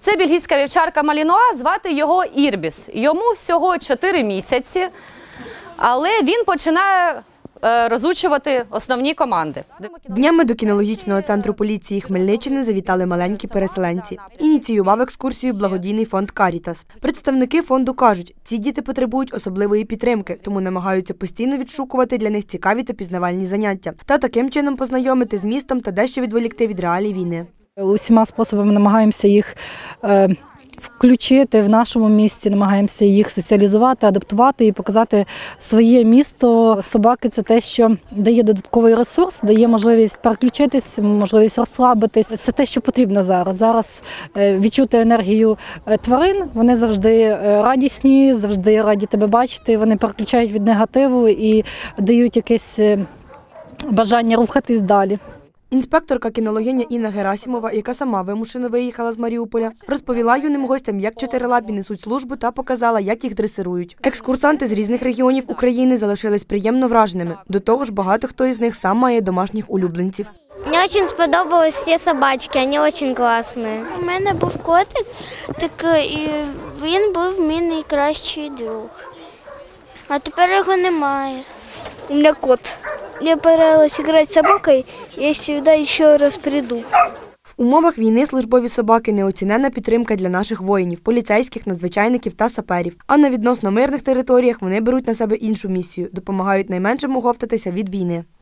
Це бельгійська вівчарка Малінуа, звати його Ірбіс. Йому всього 4 місяці, але він починає розучувати основні команди. Днями до кінологічного центру поліції Хмельниччини завітали маленькі переселенці. Ініціював екскурсію благодійний фонд «Карітас». Представники фонду кажуть, ці діти потребують особливої підтримки, тому намагаються постійно відшукувати для них цікаві та пізнавальні заняття. Та таким чином познайомити з містом та дещо відволікти від реалій війни. Усіма способами намагаємося їх включити в нашому місті, намагаємося їх соціалізувати, адаптувати і показати своє місто. Собаки – це те, що дає додатковий ресурс, дає можливість переключитись, можливість розслабитись. Це те, що потрібно зараз. Зараз відчути енергію тварин, вони завжди радісні, завжди раді тебе бачити, вони переключають від негативу і дають якесь бажання рухатись далі. Інспекторка кінологиня Інна Герасимова, яка сама вимушено виїхала з Маріуполя, розповіла юним гостям, як чотирилапі несуть службу та показала, як їх дресирують. Екскурсанти з різних регіонів України залишились приємно враженими. До того ж, багато хто із них сам має домашніх улюбленців. Мені дуже сподобались всі собачки, вони дуже класні. У мене був котик, і він був мій найкращий друг. А тепер його немає. У мене кот. Мне понравилось играть с собакой, я сюда еще раз приду. В умовах війни службові собаки – неоціненна підтримка для наших воїнів, поліцейських, надзвичайників та саперів. А на відносно мирних територіях вони беруть на себе іншу місію – допомагають найменшим оговтатися від війни.